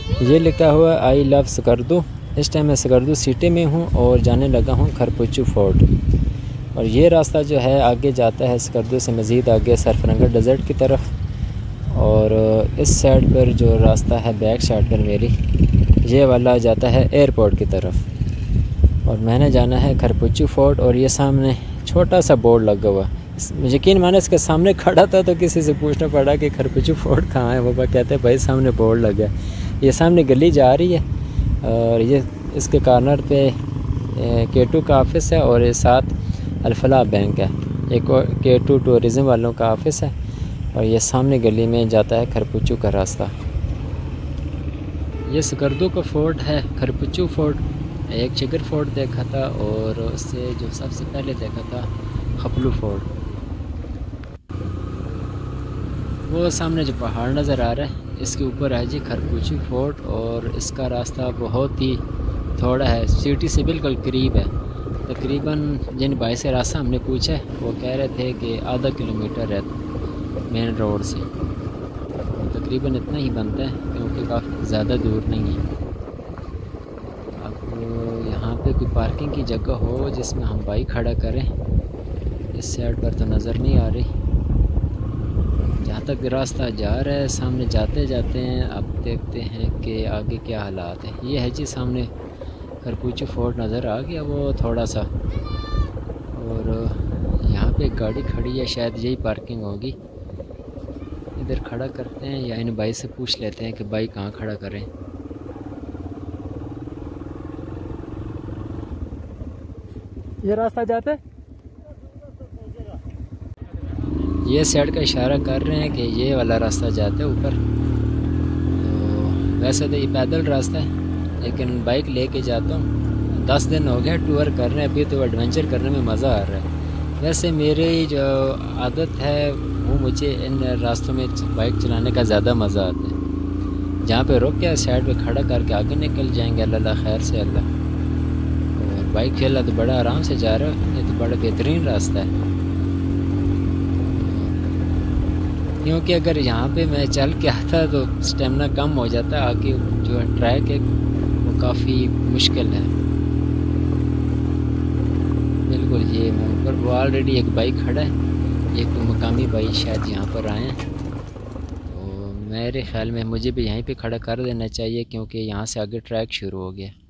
ये लिखा हुआ आई लव स्कर्दू। इस टाइम मैं स्कर्दू सिटी में हूँ और जाने लगा हूँ खरपुचू फोर्ट। और ये रास्ता जो है आगे जाता है स्कर्दू से मज़ीद आगे सरफरंगा डेज़र्ट की तरफ। और इस साइड पर जो रास्ता है बैक साइड पर मेरी, ये वाला जाता है एयरपोर्ट की तरफ। और मैंने जाना है खरपुचू फोर्ट। और ये सामने छोटा सा बोर्ड लगा हुआ, यकीन माने इसके सामने खड़ा था तो किसी से पूछना पड़ा कि खरपुचू फोर्ट कहाँ है। वो कहते हैं भाई सामने बोर्ड लगा है। ये सामने गली जा रही है और ये इसके कॉर्नर पे K2 का ऑफिस है और ये साथ अल-फलाह बैंक है। एक K2 टूरिज़म वालों का ऑफिस है और ये सामने गली में जाता है खरपुचू का रास्ता। ये स्कर्दू का फोर्ट है, खरपुचू फोर्ट। एक चिगर फोर्ट देखा था और उससे जो सबसे पहले देखा था खपलू फोर्ट। वो सामने जो पहाड़ नज़र आ रहा है इसके ऊपर है जी खरपुचू फोर्ट। और इसका रास्ता बहुत ही थोड़ा है, सिटी से बिल्कुल करीब है। तकरीबन जिन भाई से रास्ता हमने पूछा है वो कह रहे थे कि आधा किलोमीटर है मेन रोड से। तकरीबन इतना ही बनता है क्योंकि काफ़ी ज़्यादा दूर नहीं है। अब यहाँ पे कोई पार्किंग की जगह हो जिसमें हम बाइक खड़ा करें, इस साइड पर तो नज़र नहीं आ रही। जहाँ तक रास्ता जा रहा है सामने जाते जाते हैं अब देखते हैं कि आगे क्या हालात है। ये है जी सामने खरपुचू फोर्ट नज़र आ गया वो थोड़ा सा। और यहाँ पे एक गाड़ी खड़ी है, शायद यही पार्किंग होगी। इधर खड़ा करते हैं या इन भाई से पूछ लेते हैं कि बाइक कहाँ खड़ा करें। ये रास्ता जाता है, ये साइड का इशारा कर रहे हैं कि ये वाला रास्ता जाता है ऊपर। तो वैसे तो ये पैदल रास्ता है लेकिन बाइक लेके जाता हूँ। 10 दिन हो गए टूर कर रहे हैं, अभी तो एडवेंचर करने में मज़ा आ रहा है। वैसे मेरी जो आदत है वो मुझे इन रास्तों में बाइक चलाने का ज़्यादा मज़ा आता है। जहाँ पे रुक के साइड पे खड़ा करके आगे निकल जाएंगे अल्लाह खैर से अल्लाह। और बाइक खेला तो बड़ा आराम से जा रहा है, ये तो बड़ा बेहतरीन रास्ता है। क्योंकि अगर यहाँ पे मैं चल के आता तो स्टेमिना कम हो जाता, आगे जो ट्रैक है वो काफ़ी मुश्किल है बिल्कुल। ये मैं ऊपर वो ऑलरेडी एक बाइक खड़ा है, एक तो मकामी भाई शायद यहाँ पर आए हैं। तो मेरे ख़्याल में मुझे भी यहीं पे खड़ा कर देना चाहिए क्योंकि यहाँ से आगे ट्रैक शुरू हो गया।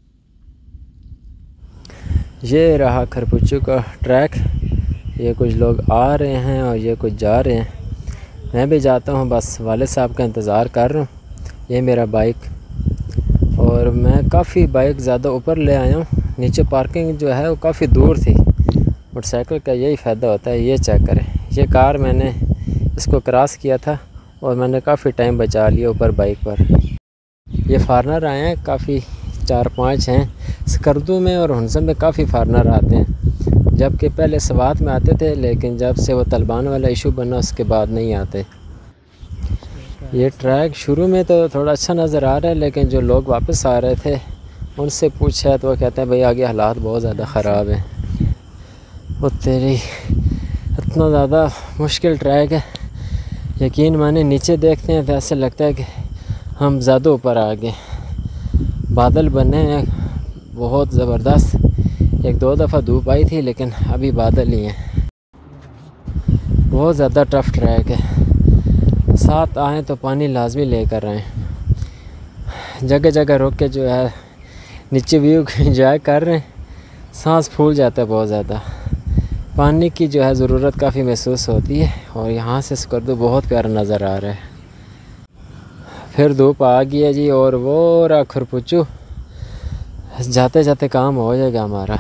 ये रहा खरपुचू का ट्रैक। ये कुछ लोग आ रहे हैं और ये कुछ जा रहे हैं। मैं भी जाता हूँ, बस वाले साहब का इंतज़ार कर रहा हूँ। ये मेरा बाइक और मैं काफ़ी बाइक ज़्यादा ऊपर ले आया हूँ। नीचे पार्किंग जो है वो काफ़ी दूर थी। मोटरसाइकिल का यही फ़ायदा होता है। ये चेक करें, ये कार मैंने इसको क्रॉस किया था और मैंने काफ़ी टाइम बचा लिया ऊपर बाइक पर। ये फारनर आए हैं, काफ़ी 4-5 हैं। स्कर्दू में और हुनसम में काफ़ी फारनर आते हैं, जबकि पहले सवात में आते थे लेकिन जब से वो तालिबान वाला इशू बना उसके बाद नहीं आते। ये ट्रैक शुरू में तो थोड़ा अच्छा नज़र आ रहा है लेकिन जो लोग वापस आ रहे थे उनसे पूछा तो वो कहते हैं भाई आगे हालात बहुत ज़्यादा ख़राब हैं। वो तेरी इतना ज़्यादा मुश्किल ट्रैक है, यकीन माने नीचे देखते हैं तो ऐसे लगता है कि हम ज़्यादा ऊपर आ गए। बादल बने हैं बहुत ज़बरदस्त। 1-2 दफ़ा धूप आई थी लेकिन अभी बादल ही हैं। बहुत ज़्यादा टफ़ ट्रैक है। साथ आएँ तो पानी लाजमी लेकर आएँ। जगह जगह रुक के जो है नीचे व्यू इंजॉय कर रहे हैं। सांस फूल जाता है बहुत ज़्यादा। पानी की जो है ज़रूरत काफ़ी महसूस होती है। और यहाँ से स्कर्दू बहुत प्यारा नज़र आ रहा है। फिर धूप आ गई है जी और वो रहा खरपुचू। जाते जाते काम हो जाएगा हमारा।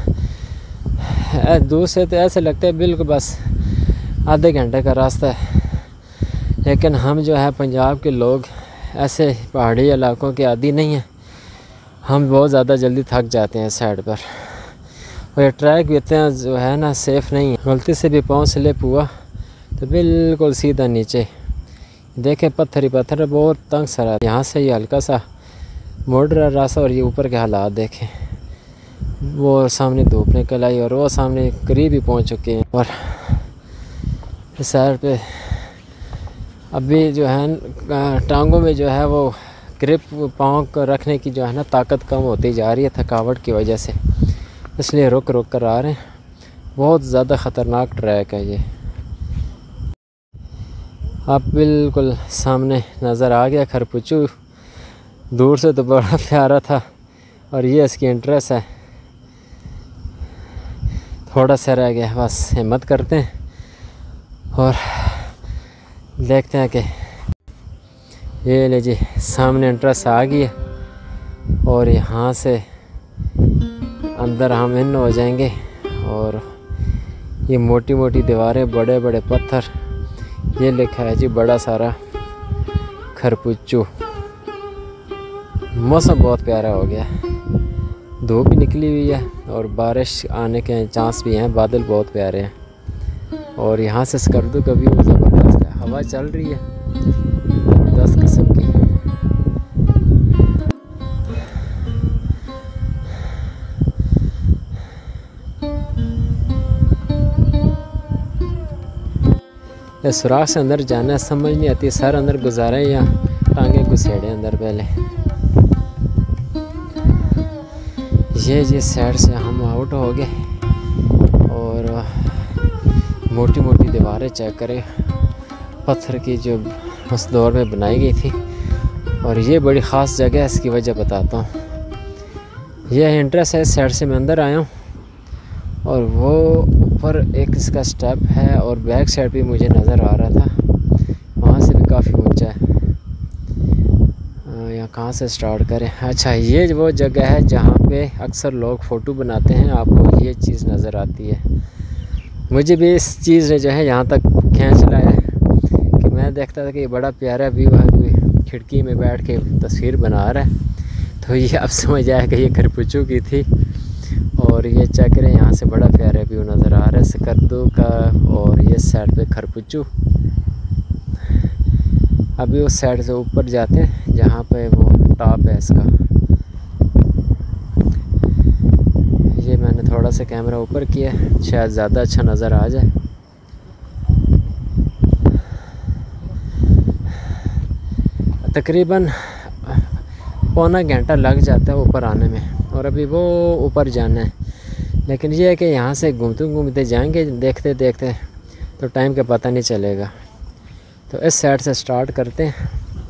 दूर से तो ऐसे लगता है बिल्कुल बस आधे घंटे का रास्ता है, लेकिन हम जो है पंजाब के लोग ऐसे पहाड़ी इलाकों के आदी नहीं हैं। हम बहुत ज़्यादा जल्दी थक जाते हैं साइड पर। और ये ट्रैक भी इतना जो है ना सेफ़ नहीं है। गलती से भी पाँव स्लिप हुआ तो बिल्कुल सीधा नीचे देखें पत्थर ही पत्थर, बहुत तंग सरा। यहाँ से ये हल्का सा मोड़ रहा रास्ता और ये ऊपर के हालात देखें। वो सामने धूप निकल आई और वो सामने करीब ही पहुँच चुके हैं। और इस साइड पे अभी जो है टांगों में जो है वो ग्रिप पाँव को रखने की जो है ना ताकत कम होती जा रही है थकावट की वजह से, इसलिए रुक रुक कर आ रहे हैं। बहुत ज़्यादा ख़तरनाक ट्रैक है ये। आप बिल्कुल सामने नज़र आ गया खरपुचू, दूर से तो बड़ा प्यारा था और ये इसकी इंटरेस्ट है। थोड़ा सा रह गया, बस हिम्मत करते हैं और देखते हैं कि ये ले जी सामने इंटरेस्ट आ गई है और यहाँ से अंदर हम इन हो जाएंगे। और ये मोटी मोटी दीवारें, बड़े बड़े पत्थर, ये लिखा है जी बड़ा सारा खरपुचू। मौसम बहुत प्यारा हो गया, धूप भी निकली हुई है और बारिश आने के चांस भी हैं, बादल बहुत प्यारे हैं। और यहाँ से स्कर्दू का व्यू ज़बरदस्त है, हवा चल रही है ज़बरदस्त किस्म की। इस सुराख से अंदर जाना है, समझ नहीं आती सर अंदर गुजारे या टांगे घुसेड़े अंदर पहले। ये जिस साइड से हम आउट हो गए और मोटी मोटी दीवारें चेक करें, पत्थर की जो उस दौर में बनाई गई थी। और ये बड़ी ख़ास जगह है, इसकी वजह बताता हूँ। यह इंटरेस्ट है, इस साइड से मैं अंदर आया हूँ और वो ऊपर एक इसका स्टेप है और बैक साइड भी मुझे नज़र आ रहा था, वहाँ से भी काफ़ी ऊंचा है। यहाँ कहाँ से स्टार्ट करें? अच्छा, ये वो जगह है जहाँ पे अक्सर लोग फ़ोटो बनाते हैं, आपको ये चीज़ नज़र आती है। मुझे भी इस चीज़ ने जो है यहाँ तक खींच लाया कि मैं देखता था कि ये बड़ा प्यारा व्यू है, कोई खिड़की में बैठ के तस्वीर बना रहा है। तो ये अब समझ आया कि ये खरपुचू की थी। और ये चेक करें, यहाँ से बड़ा प्यारा व्यू नज़र आ रहा है स्कर्दू का और ये साइड पे खरपुचू। अभी उस साइड से ऊपर जाते हैं जहाँ पे वो टॉप है इसका। ये मैंने थोड़ा सा कैमरा ऊपर किया, शायद ज़्यादा अच्छा नज़र आ जाए। तकरीबन पौना घंटा लग जाता है ऊपर आने में और अभी वो ऊपर जाना है। लेकिन ये है कि यहाँ से घूमते घूमते जाएंगे, देखते देखते तो टाइम का पता नहीं चलेगा। तो इस साइड से स्टार्ट करते हैं।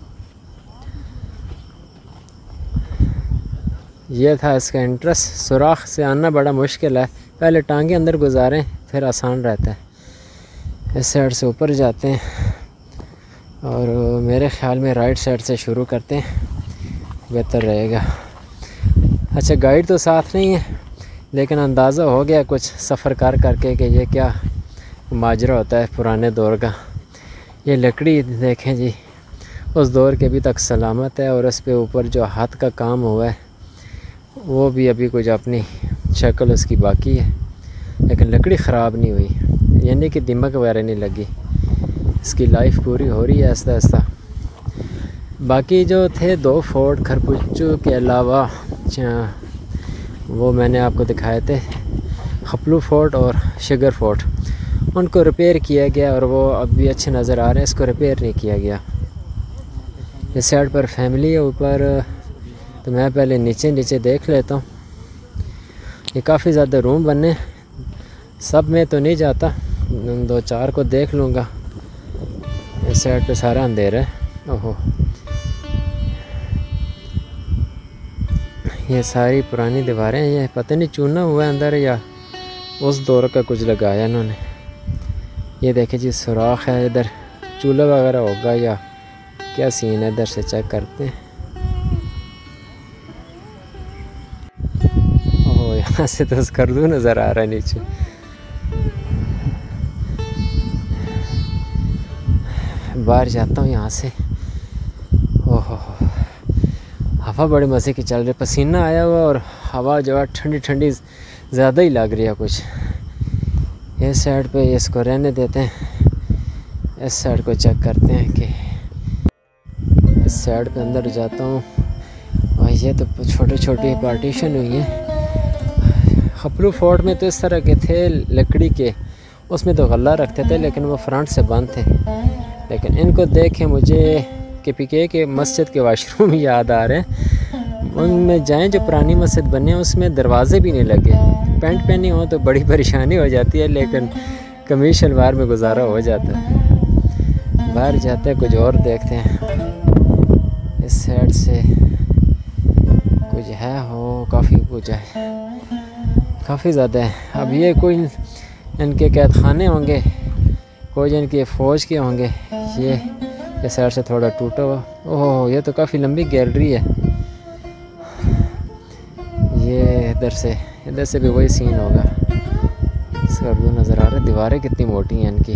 ये था इसका इंटरेस्ट। सुराख से आना बड़ा मुश्किल है, पहले टांगे अंदर गुजारें फिर आसान रहता है। इस साइड से ऊपर जाते हैं और मेरे ख़्याल में राइट साइड से शुरू करते हैं, बेहतर रहेगा। अच्छा, गाइड तो साथ नहीं है लेकिन अंदाज़ा हो गया कुछ सफ़र करके कि ये क्या माजरा होता है पुराने दौर का। ये लकड़ी देखें जी, उस दौर के अभी तक सलामत है और उस पे ऊपर जो हाथ का काम हुआ है वो भी अभी कुछ अपनी शक्ल उसकी बाकी है, लेकिन लकड़ी ख़राब नहीं हुई, यानी कि दीमक वगैरह नहीं लगी। इसकी लाइफ पूरी हो रही है आहिस्ता आहिस्ता। बाकी जो थे 2 फोर्ट खरपुचू के अलावा वो मैंने आपको दिखाए थे, खपलू फोर्ट और शिगर फोर्ट, उनको रिपेयर किया गया और वो अब भी अच्छे नज़र आ रहे हैं। इसको रिपेयर नहीं किया गया। इस साइड पर फैमिली है ऊपर, तो मैं पहले नीचे देख लेता हूँ। ये काफ़ी ज़्यादा रूम बने, सब में तो नहीं जाता, 2-4 को देख लूँगा। इस साइड पे सारा अंधेरा है। ओहो, ये सारी पुरानी दीवारें हैं। ये पता नहीं चूना हुआ है अंदर या उस दौर का कुछ लगाया इन्होंने। ये देखें जी, सुराख है, इधर चूल्हा वगैरह होगा या क्या सीन है, इधर से चेक करते हैं। ओह, यहाँ से तो स्कर्दू नज़र आ रहा है नीचे। बाहर जाता हूँ यहाँ से। ओहो, हवा बड़े मज़े की चल रही है, पसीना आया हुआ और हवा जो है ठंडी ठंडी ज़्यादा ही लग रही है कुछ। इस साइड पे इसको रहने देते हैं, इस साइड को चेक करते हैं कि इस साइड पे अंदर जाता हूँ। और ये तो छोटे छोटे पार्टीशन हुई हैं। खपलू फोर्ट में तो इस तरह के थे लकड़ी के, उसमें तो गला रखते थे लेकिन वो फ्रंट से बंद थे। लेकिन इनको देख के मुझे KPK के मस्जिद के वाशरूम याद आ रहे हैं। उनमें जाएं जो पुरानी मस्जिद बने हैं, उसमें दरवाजे भी नहीं लगे। पैंट पहनी हो तो बड़ी परेशानी हो जाती है, लेकिन कमीज शलवार में गुजारा हो जाता है। बाहर जाते हैं, कुछ और देखते हैं। इस साइड से कुछ है, हो काफ़ी कुछ है, काफ़ी ज़्यादा है। अब ये कोई इनके कैद खाने होंगे, कोई इनके फ़ौज के होंगे। ये साइड से थोड़ा टूटा हुआ। ओह, ये तो काफ़ी लंबी गैलरी है। ये इधर से भी वही सीन होगा। इसका व्यू नज़र आ रहा है। दीवारें कितनी मोटी हैं इनकी।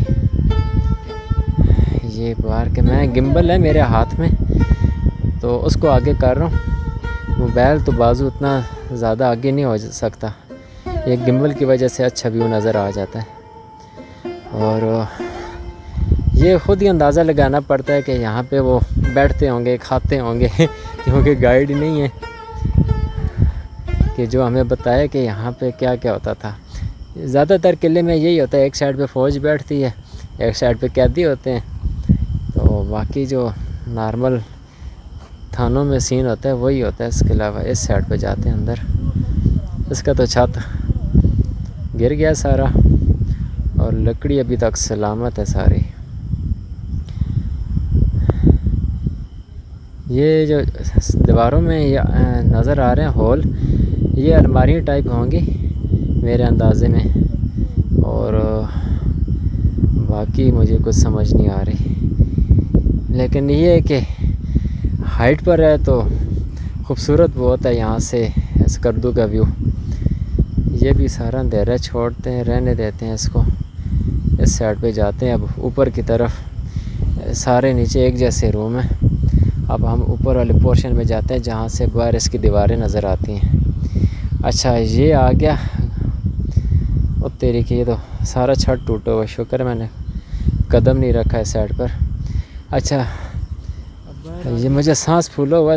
ये बाहर के मैं गिम्बल है मेरे हाथ में, तो उसको आगे कर रहा हूँ। मोबाइल तो बाजू उतना ज़्यादा आगे नहीं हो सकता। ये गिम्बल की वजह से अच्छा व्यू नज़र आ जाता है। और ये ख़ुद ही अंदाज़ा लगाना पड़ता है कि यहाँ पे वो बैठते होंगे, खाते होंगे क्योंकि गाइड नहीं है कि जो हमें बताए कि यहाँ पे क्या क्या होता था। ज़्यादातर किले में यही होता है, एक साइड पे फ़ौज बैठती है, एक साइड पे कैदी होते हैं। तो बाकी जो नॉर्मल थानों में सीन होता है वही होता है। इसके अलावा इस साइड पे जाते हैं अंदर। इसका तो छत गिर गया सारा, और लकड़ी अभी तक सलामत है सारी। ये जो दीवारों में ये नज़र आ रहे हैं होल, ये अलमारी टाइप होंगी मेरे अंदाज़े में। और बाकी मुझे कुछ समझ नहीं आ रही, लेकिन ये है कि हाइट पर है तो खूबसूरत बहुत है यहाँ से स्कर्दू का व्यू। ये भी सारा अंधेरा छोड़ते हैं, रहने देते हैं इसको। इस साइड पे जाते हैं अब ऊपर की तरफ। सारे नीचे एक जैसे रूम है। अब हम ऊपर वाले पोर्शन में जाते हैं जहाँ से बाहर इसकी दीवारें नज़र आती हैं। अच्छा, ये आ गया। और तेरी की ये तो सारा छत टूटा हुआ। शुक्र है मैंने कदम नहीं रखा इस साइड पर। अच्छा, ये मुझे सांस फूला हुआ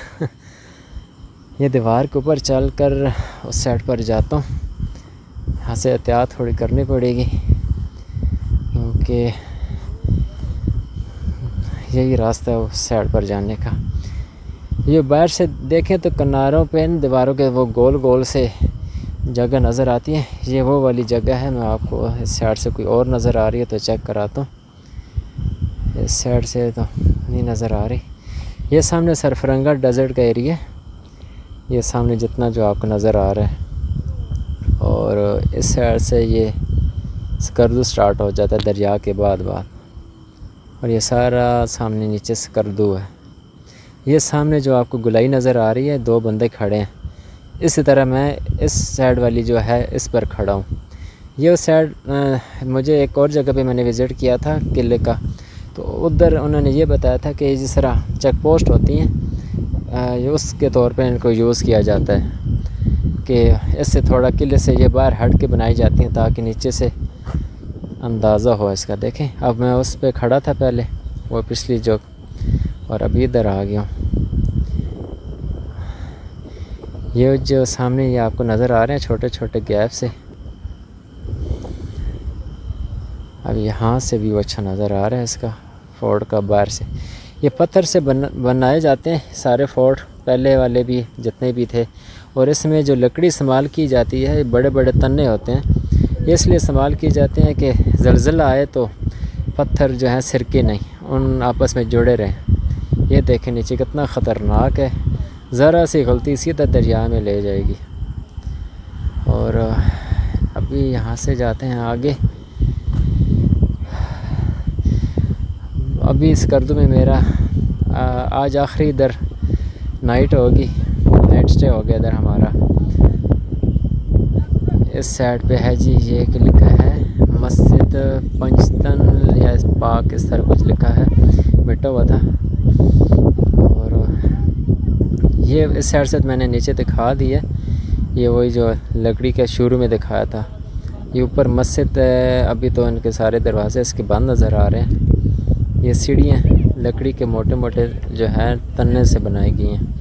ये दीवार के ऊपर चल कर उस साइड पर जाता हूँ। यहाँ से एहतियात थोड़ी करनी पड़ेगी, क्योंकि यही रास्ता है उस साइड पर जाने का। ये बाहर से देखें तो किनारों पे दीवारों के वो गोल गोल से जगह नज़र आती है। ये वो वाली जगह है। मैं आपको इस साइड से कोई और नज़र आ रही है तो चेक कराता हूँ। इस साइड से तो नहीं नज़र आ रही। ये सामने सरफरंगा डेजर्ट का एरिया है, ये सामने जितना जो आपको नज़र आ रहा है। और इस साइड से ये स्कर्दू स्टार्ट हो जाता है दरिया के बाद। और ये सारा सामने नीचे स्कर्दू है। ये सामने जो आपको गुलाई नज़र आ रही है, दो बंदे खड़े हैं। इसी तरह मैं इस साइड वाली जो है इस पर खड़ा हूँ। ये उस साइड मुझे एक और जगह पे मैंने विज़िट किया था किले का, तो उधर उन्होंने ये बताया था कि जिस तरह चेक पोस्ट होती हैं, उसके तौर पे इनको यूज़ किया जाता है कि इससे थोड़ा किले से ये बाहर हट के बनाई जाती हैं ताकि नीचे से अंदाज़ा हो इसका। देखें, अब मैं उस पे खड़ा था पहले, वो पिछली जो, और अभी इधर आ गया हूँ। ये जो सामने ये आपको नज़र आ रहे हैं छोटे छोटे गैप से, अब यहाँ से भी अच्छा नज़र आ रहा है इसका फोर्ट का बाहर से। ये पत्थर से बनाए जाते हैं सारे फोर्ट, पहले वाले भी जितने भी थे। और इसमें जो लकड़ी इस्तेमाल की जाती है, बड़े बड़े तन्ने होते हैं, ये इसलिए इस्तेमाल किए जाते हैं कि ज़लज़ला आए तो पत्थर जो हैं सिरके नहीं, उन आपस में जुड़े रहें। ये देखें नीचे कितना ख़तरनाक है, ज़रा सी गलती सीधा दरिया में ले जाएगी। और अभी यहाँ से जाते हैं आगे। अभी इस स्कर्दू में मेरा आज आखिरी इधर नाइट होगी, नाइट स्टे हो गया इधर हमारा। इस साइड पे है जी, ये एक लिखा है मस्जिद पंचतन या पाक, इस तरह कुछ लिखा है, मिटा हुआ था। और ये इस साइड से मैंने नीचे दिखा दी है, ये वही जो लकड़ी का शुरू में दिखाया था। ये ऊपर मस्जिद है, अभी तो इनके सारे दरवाजे इसके बंद नज़र आ रहे हैं। ये सीढ़ियाँ लकड़ी के मोटे मोटे जो हैं तन्ने से बनाई गई हैं।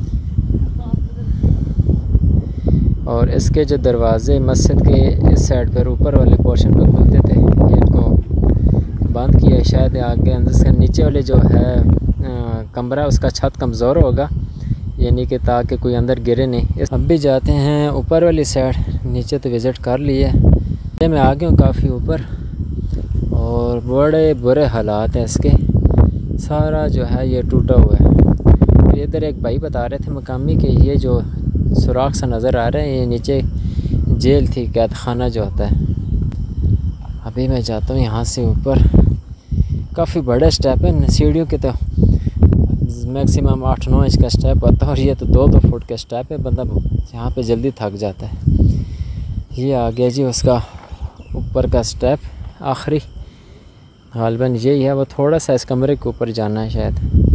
और इसके जो दरवाज़े मस्जिद के इस साइड पर ऊपर वाले पोर्शन पर खुलते थे, ये इनको बंद किया शायद आगे। इसके नीचे वाले जो है कमरा उसका छत कमज़ोर होगा, यानी कि ताकि कोई अंदर गिरे नहीं। अब भी जाते हैं ऊपर वाली साइड, नीचे तो विज़िट कर लिया, मैं आ गया हूँ काफ़ी ऊपर और बड़े बुरे हालात हैं इसके। सारा जो है ये टूटा हुआ है। तो इधर एक भाई बता रहे थे मकामी कि ये जो सुराख सा नज़र आ रहा है ये नीचे जेल थी, कैद खाना जो होता है। अभी मैं जाता हूँ यहाँ से ऊपर। काफ़ी बड़ा स्टेप है, सीढ़ियों के तो मैक्सिमम 8-9 इंच का स्टेप आता है और ये तो 2-2 फुट का स्टेप है। बंदा यहाँ पे जल्दी थक जाता है। ये आ गया जी उसका ऊपर का स्टेप आखिरी, गालिबन यही है। वो थोड़ा सा इस कमरे के ऊपर जाना है शायद।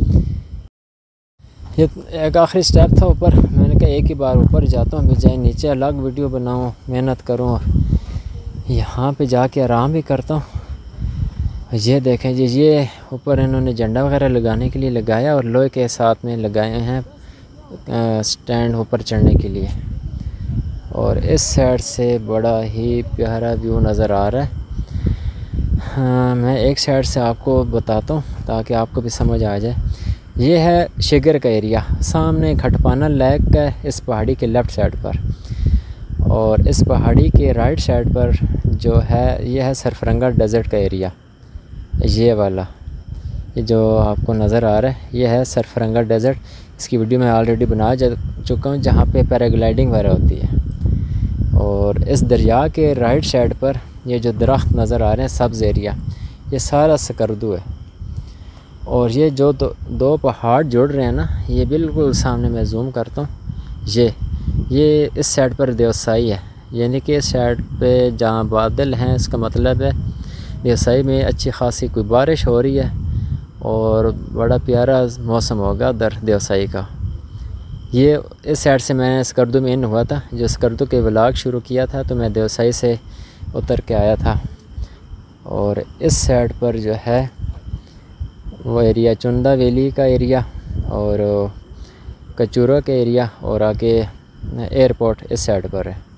ये एक आखिरी स्टेप था ऊपर। मैंने कहा एक ही बार ऊपर जाता हूँ, बजाय नीचे अलग वीडियो बनाऊँ, मेहनत करूँ और यहाँ पे जाके आराम भी करता हूँ। ये देखें जी, ये ऊपर इन्होंने झंडा वगैरह लगाने के लिए लगाया और लोहे के साथ में लगाए हैं स्टैंड ऊपर चढ़ने के लिए। और इस साइड से बड़ा ही प्यारा व्यू नज़र आ रहा है। हाँ, मैं एक साइड से आपको बताता हूँ ताकि आपको भी समझ आ जाए। ये है शिगर का एरिया, सामने खटपाना लेक का इस पहाड़ी के लेफ़्ट साइड पर, और इस पहाड़ी के राइट साइड पर जो है ये है सरफरंगा डेज़र्ट का एरिया। ये वाला ये जो आपको नज़र आ रहा है ये है सरफरंगा डेज़र्ट। इसकी वीडियो मैं ऑलरेडी बना चुका हूँ, जहाँ पे पैराग्लाइडिंग वगैरह होती है। और इस दरिया के राइट साइड पर ये जो दरख्त नज़र आ रहे हैं सब्ज़ एरिया, ये सारा सकरदू है। और ये जो दो पहाड़ जुड़ रहे हैं ना, ये बिल्कुल सामने मैं जूम करता हूँ। ये इस साइड पर देवसाई है, यानी कि इस साइड पे जहाँ बादल हैं इसका मतलब है देवसाई में अच्छी खासी कोई बारिश हो रही है और बड़ा प्यारा मौसम होगा उधर देवसाई का। ये इस साइड से मैं सकरदू में इन हुआ था, जो सकरदू के व्लॉग शुरू किया था तो मैं देवसाई से उतर के आया था। और इस साइड पर जो है वो एरिया चुंदा वैली का एरिया और कचूरा का एरिया, और आगे एयरपोर्ट इस साइड पर है।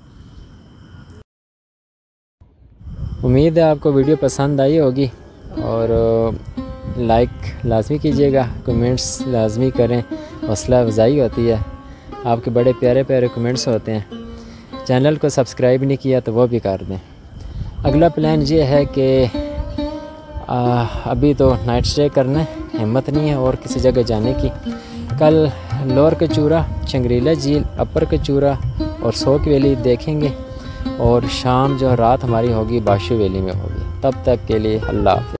उम्मीद है आपको वीडियो पसंद आई होगी और लाइक लाजमी कीजिएगा, कमेंट्स लाजमी करें, हौसला अफजाई होती है। आपके बड़े प्यारे प्यारे कमेंट्स होते हैं। चैनल को सब्सक्राइब नहीं किया तो वो भी कर दें। अगला प्लान ये है कि अभी तो नाइट स्टे करना है, हिम्मत नहीं है और किसी जगह जाने की। कल लोअर कचूरा, चंगरीला झील, अपर कचूरा और सोक वैली देखेंगे और शाम जो रात हमारी होगी बाशु वैली में होगी। तब तक के लिए अल्लाह हाफ़िज़।